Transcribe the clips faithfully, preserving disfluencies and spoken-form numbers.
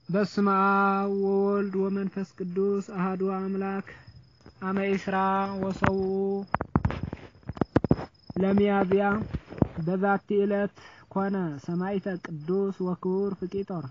በስመ አብ ወወልድ ወመንፈስ ቅዱስ አሐዱ አምላክ አመ ኢስራ ወሰው ለሚያዝያ በዛቲ ዕለት ኮነ ሰማዕተ ቅዱስ ወክቡር ፍቂጦር።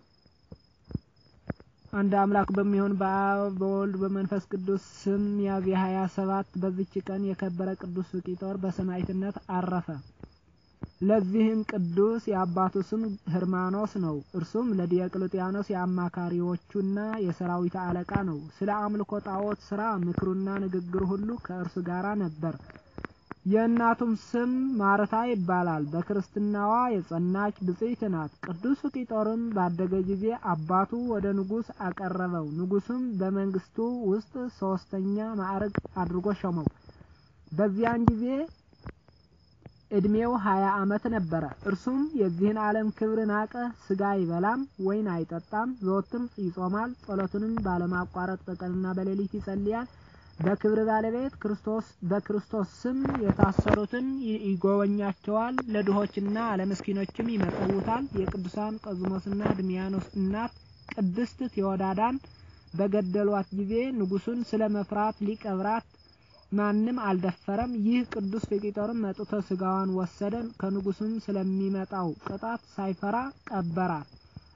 አንድ አምላክ በሚሆን በአብ በወልድ በመንፈስ ቅዱስ ስም ሚያዝያ ሃያ ሰባት በዚች ቀን የከበረ ቅዱስ ፍቂጦር በሰማዕትነት አረፈ። ለዚህም ቅዱስ የአባቱ ስም ህርማኖስ ነው። እርሱም ለዲዮቅልጥያኖስ የአማካሪዎቹና የሰራዊት አለቃ ነው። ስለ አምልኮ ጣዖት ስራ ምክሩና ንግግሩ ሁሉ ከእርሱ ጋር ነበር። የእናቱም ስም ማርታ ይባላል። በክርስትናዋ የጸናች ብጽዕት ናት። ቅዱስ ፍቂጦርም ባደገ ጊዜ አባቱ ወደ ንጉስ አቀረበው። ንጉስም በመንግስቱ ውስጥ ሶስተኛ ማዕረግ አድርጎ ሾመው። በዚያን ጊዜ እድሜው ሀያ አመት ነበረ። እርሱም የዚህን ዓለም ክብር ናቀ። ስጋ አይበላም፣ ወይን አይጠጣም። ዘወትር ይጾማል። ጸሎቱንም ባለማቋረጥ በቀንና በሌሊት ይጸልያል። በክብር ባለቤት ክርስቶስ በክርስቶስ ስም የታሰሩትን ይጎበኛቸዋል። ለድሆችና ለምስኪኖችም ይመጸውታል። የቅዱሳን ቆዝሞስና ድሚያኖስ እናት ቅድስት ቴዎዳዳን በገደሏት ጊዜ ንጉሱን ስለመፍራት ሊቀብራት ማንም አልደፈረም። ይህ ቅዱስ ፍቂጦርም መጥቶ ስጋዋን ወሰደ። ከንጉሱም ስለሚመጣው ቅጣት ሳይፈራ ቀበራት።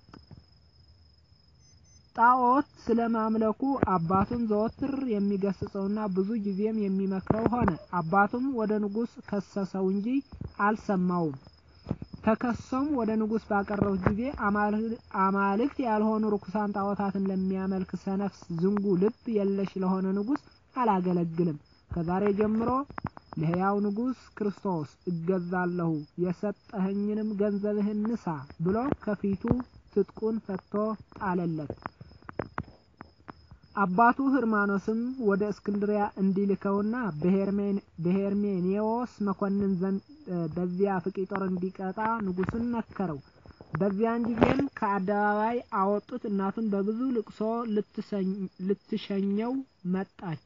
ጣዖት ስለማምለኩ አባቱን ዘወትር የሚገስጸውና ብዙ ጊዜም የሚመክረው ሆነ። አባቱም ወደ ንጉስ ከሰሰው እንጂ አልሰማውም። ተከሰም ወደ ንጉስ ባቀረቡት ጊዜ አማልክት ያልሆኑ ርኩሳን ጣዖታትን ለሚያመልክ ሰነፍ ዝንጉ ልብ የለሽ ለሆነ ንጉስ አላገለግልም። ከዛሬ ጀምሮ ለሕያው ንጉስ ክርስቶስ እገዛለሁ፣ የሰጠኸኝንም ገንዘብህን ንሳ ብሎ ከፊቱ ትጥቁን ፈቶ ጣለለት። አባቱ ህርማኖስም ወደ እስክንድሪያ እንዲልከውና በሄርሜኔዎስ መኮንን ዘንድ በዚያ ፍቂጦር እንዲቀጣ ንጉሱን መከረው። በዚያን ጊዜም ከአደባባይ አወጡት። እናቱን በብዙ ልቅሶ ልትሸኘው መጣች።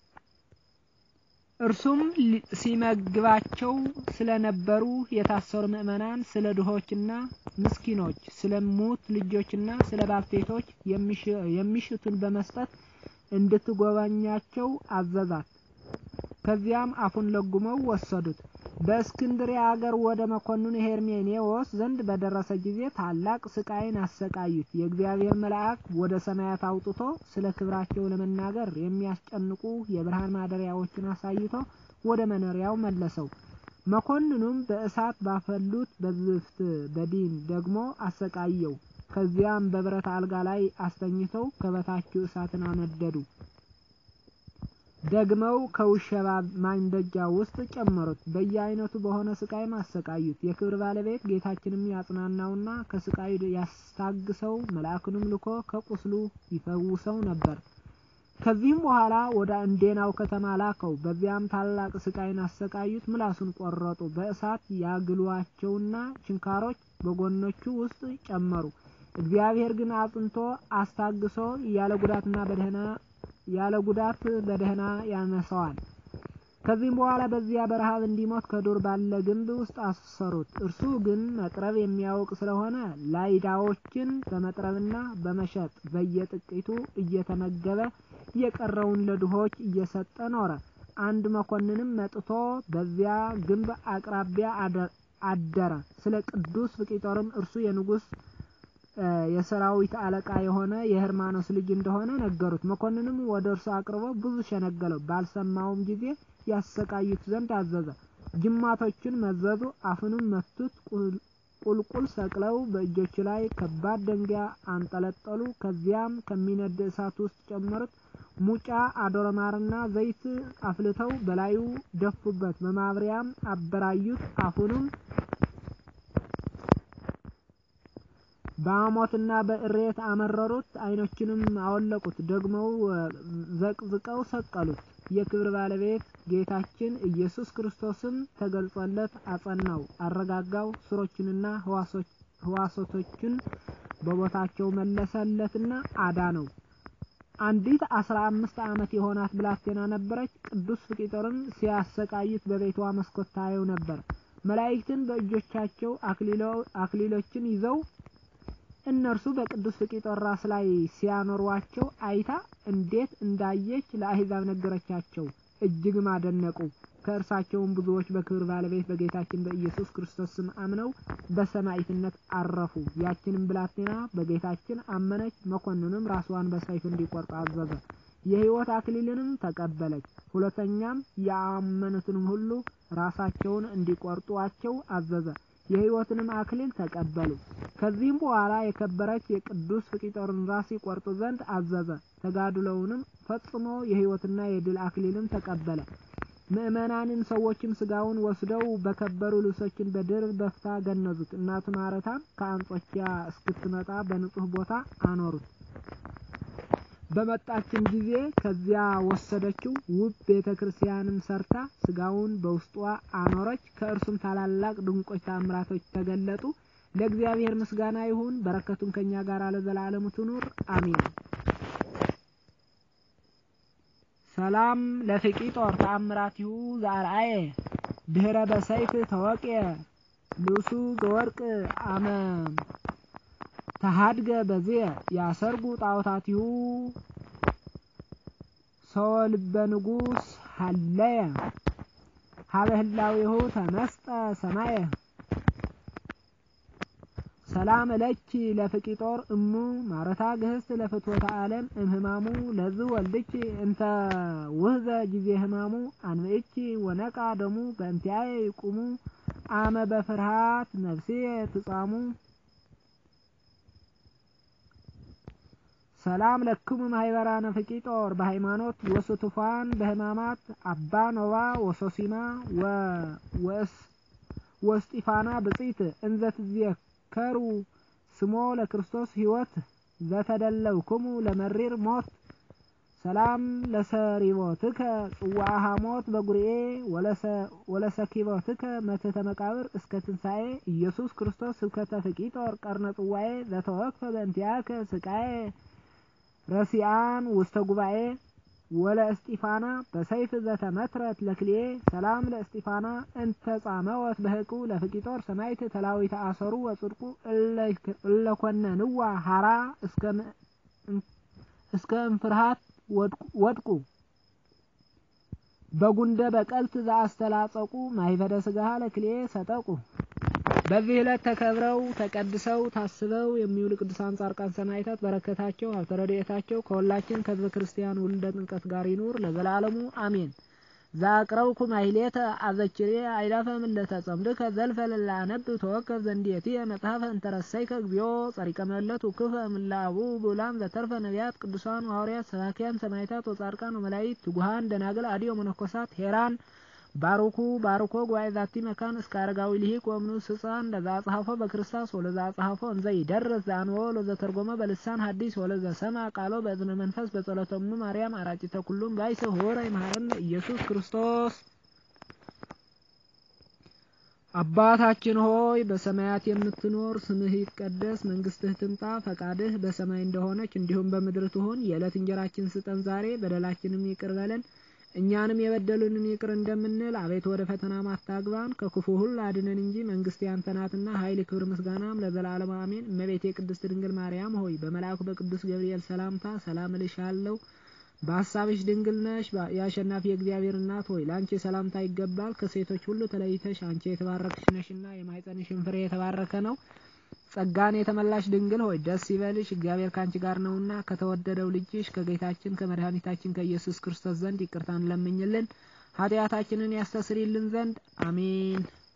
እርሱም ሲመግባቸው ስለነበሩ የታሰሩ ምእመናን፣ ስለ ድሆችና ምስኪኖች፣ ስለ ሙት ልጆችና ስለ ባልቴቶች የሚሽቱን በመስጠት እንድትጎበኛቸው አዘዛት። ከዚያም አፉን ለጉመው ወሰዱት። በእስክንድርያ አገር ወደ መኮንኑ ሄርሜኔዎስ ዘንድ በደረሰ ጊዜ ታላቅ ስቃይን አሰቃዩት። የእግዚአብሔር መልአክ ወደ ሰማያት አውጥቶ ስለ ክብራቸው ለመናገር የሚያስጨንቁ የብርሃን ማደሪያዎችን አሳይቶ ወደ መኖሪያው መለሰው። መኮንኑም በእሳት ባፈሉት በዝፍት በዲን ደግሞ አሰቃየው። ከዚያም በብረት አልጋ ላይ አስተኝተው ከበታቹ እሳትን አነደዱ። ደግመው ከውሸባ ማንደጃ ውስጥ ጨመሩት። በየአይነቱ በሆነ ስቃይ ማሰቃዩት። የክብር ባለቤት ጌታችንም ያጽናናውና ከስቃዩ ያስታግሰው መልአኩንም ልኮ ከቁስሉ ይፈውሰው ነበር። ከዚህም በኋላ ወደ እንዴናው ከተማ ላከው። በዚያም ታላቅ ስቃይን አሰቃዩት። ምላሱን ቆረጡ። በእሳት ያግሏቸውና ችንካሮች በጎኖቹ ውስጥ ጨመሩ። እግዚአብሔር ግን አጽንቶ አስታግሶ ያለ ጉዳትና በደህና ያለ ጉዳት በደህና ያነሳዋል። ከዚህም በኋላ በዚያ በረሃብ እንዲሞት ከዱር ባለ ግንብ ውስጥ አሰሩት። እርሱ ግን መጥረብ የሚያውቅ ስለሆነ ላይዳዎችን በመጥረብና በመሸጥ በየጥቂቱ እየተመገበ የቀረውን ለድሆች እየሰጠ ኖረ። አንድ መኮንንም መጥቶ በዚያ ግንብ አቅራቢያ አደረ። ስለ ቅዱስ ፍቂጦርም እርሱ የንጉስ የሰራዊት አለቃ የሆነ የህርማኖስ ልጅ እንደሆነ ነገሩት። መኮንንም ወደ እርሱ አቅርቦ ብዙ ሸነገለው። ባልሰማውም ጊዜ ያሰቃዩት ዘንድ አዘዘ። ጅማቶችን መዘዙ፣ አፉንም መቱት። ቁልቁል ሰቅለው በእጆቹ ላይ ከባድ ደንጊያ አንጠለጠሉ። ከዚያም ከሚነድ እሳት ውስጥ ጨመሩት። ሙጫ አዶረማርና ዘይት አፍልተው በላዩ ደፉበት። በማብሪያም አበራዩት። አፉንም በአሞትና በእሬት አመረሩት። አይኖችንም አወለቁት። ደግመው ዘቅዝቀው ሰቀሉት። የክብር ባለቤት ጌታችን ኢየሱስ ክርስቶስም ተገልጾለት አጸናው፣ አረጋጋው። ስሮችንና ህዋሶቶችን በቦታቸው መለሰለትና አዳነው። አንዲት አስራ አምስት አመት የሆናት ብላቴና ነበረች። ቅዱስ ፍቂጦርን ሲያሰቃዩት በቤቷ መስኮት ታየው ነበር። መላእክትን በእጆቻቸው አክሊሎችን ይዘው እነርሱ በቅዱስ ፍቂጦር ራስ ላይ ሲያኖሯቸው አይታ እንዴት እንዳየች ለአሕዛብ ነገረቻቸው። እጅግም አደነቁ። ከእርሳቸውም ብዙዎች በክብር ባለቤት በጌታችን በኢየሱስ ክርስቶስ ስም አምነው በሰማዕትነት አረፉ። ያችንም ብላቴና በጌታችን አመነች። መኮንኑም ራስዋን በሰይፍ እንዲቆርጥ አዘዘ። የሕይወት አክሊልንም ተቀበለች። ሁለተኛም ያመኑትን ሁሉ ራሳቸውን እንዲቆርጧቸው አዘዘ። የሕይወትንም አክሊል ተቀበሉ። ከዚህም በኋላ የከበረች የቅዱስ ፍቂጦርን ራስ ይቆርጡ ዘንድ አዘዘ። ተጋድሎውንም ፈጽሞ የሕይወትና የድል አክሊልን ተቀበለ። ምእመናንን ሰዎችም ስጋውን ወስደው በከበሩ ልብሶችን በድርብ በፍታ ገነዙት። እናቱ ማርታም ከአንጾኪያ እስክትመጣ በንጹሕ ቦታ አኖሩት። በመጣችም ጊዜ ከዚያ ወሰደችው። ውብ ቤተክርስቲያንም ሰርታ ስጋውን በውስጧ አኖረች። ከእርሱም ታላላቅ ድንቆች ተአምራቶች ተገለጡ። ለእግዚአብሔር ምስጋና ይሁን፣ በረከቱም ከኛ ጋር ለዘላለሙ ትኑር አሜን። ሰላም ለፍቂጦር ተአምራቲሁ ዘአርአየ ድህረ በሰይፍ ተወቅየ ልብሱ ዘወርቅ አመ ተሃድገ በዚየ ያሰርጉ ጣዖታቲሁ ሰው ልበ ንጉሥ ሀለየ ሀበ ህላዌሁ ተመስጠ ሰማየ። ሰላም ለኪ ለፍቂጦር እሙ ማረታ ግህስት ለፍትወተ ዓለም እምህማሙ ለዝ ወልድኪ እንተ ውህዘ ጊዜ ህማሙ አንብእኪ ወነቃ ደሙ በእንቲአየ ይቁሙ አመ በፍርሃት ነፍስየ ትጻሙ። ሰላም ለክሙ ማህበራነ ፍቂጦር በሃይማኖት ወስቱፋን በህማማት አባ ኖባ ወሶሲማ ወስጢፋና ብጽይት እንዘ ትዝየከሩ ስሞ ለክርስቶስ ሕይወት ዘተደለውክሙ ለመሪር ሞት። ሰላም ለሰሪቦትከ ጽዋዐ ሐሞት በጉርኤ ወለሰኪቦትከ መትሕተ መቃብር እስከ ትንሣኤ ኢየሱስ ክርስቶስ ስብከተ ፍቂጦር ቀርነ ጽዋኤ ዘተወክፈ በእንቲአከ ስቃዬ ረሲአን ውስተ ጉባኤ ወለ እስጢፋና በሰይፍ ዘተመትረት ለክልኤ። ሰላም ለእስጢፋና እንተ ጻመወት በህቁ ለፍቂጦር ሰማዕት ተላዊተ አሰሩ ወጽድቁ እለኮነንዋ ሀራ እስከ እምፍርሃት ወድቁ በጉንደ በቀልት ዘአስተላጸቁ ማይፈደ ስጋሃ ለክልኤ ሰጠቁ። በዚህ ዕለት ተከብረው ተቀድሰው ታስበው የሚውሉ ቅዱሳን ጻድቃን ሰማዕታት በረከታቸው ሀብተ ረድኤታቸው ከሁላችን ከሕዝበ ክርስቲያን ውልደ ጥምቀት ጋር ይኑር ለዘላለሙ አሜን። ዛቅረብኩ ማሕሌተ አዘኪሬ አይላፈ ምለተ ጸምድከ ዘልፈ ለላነብ ተወከፍ ዘንዴትየ መጽሐፈ እንተረሰይከ እግዚኦ ጸሪቀ መለቱ ክፈ ምላቡ ብኡላን ዘተርፈ ነቢያት ቅዱሳን ሐዋርያት ሰባክያን ሰማዕታት ወጻድቃን ወመላእክት ትጉሃን ደናግል አድዮ መነኮሳት ሄራን ባሩኩ ባሩኮ ጉባኤ ዛቲ መካን እስከ አረጋዊ ልሂቅ ወምኑስ ሕፃን ለዛ ጸሐፎ በክርስቶስ ወለዛ ጸሐፎ እንዘ ይደርስ ዛንዎ ለዘ ተርጎመ በልሳን ሐዲስ ወለዘ ሰማ ቃሎ በእዝነ መንፈስ በጸሎተሙ ማርያም አራጭተ ኩሉም ባይሰ ሆረ ይመሐረነ ኢየሱስ ክርስቶስ። አባታችን ሆይ በሰማያት የምትኖር ስምህ ይቀደስ፣ መንግስትህ ትምጣ፣ ፈቃድህ በሰማይ እንደሆነች እንዲሁም በምድር ትሁን። የዕለት እንጀራችንን ስጠን ዛሬ፣ በደላችንን ይቅር በለን እኛንም የበደሉንን ይቅር እንደምንል፣ አቤቱ ወደ ፈተና አታግባን ከክፉ ሁሉ አድነን እንጂ መንግስት ያንተ ናትና ኃይል፣ ክብር፣ ምስጋናም ለዘላለሙ አሜን። እመቤቴ ቅድስት ድንግል ማርያም ሆይ በመልአኩ በቅዱስ ገብርኤል ሰላምታ ሰላም እልሻለሁ። በሐሳብሽ ድንግል ነሽ፣ የአሸናፊ የእግዚአብሔር እናት ሆይ ለአንቺ ሰላምታ ይገባል። ከሴቶች ሁሉ ተለይተሽ አንቺ የተባረክሽ ነሽና የማኅፀንሽን ፍሬ የተባረከ ነው። ጸጋን የተመላሽ ድንግል ሆይ ደስ ይበልሽ፣ እግዚአብሔር ካንቺ ጋር ነውና ከተወደደው ልጅሽ ከጌታችን ከመድኃኒታችን ከኢየሱስ ክርስቶስ ዘንድ ይቅርታን ለምኝልን ኃጢአታችንን ያስተሰርይልን ዘንድ አሜን።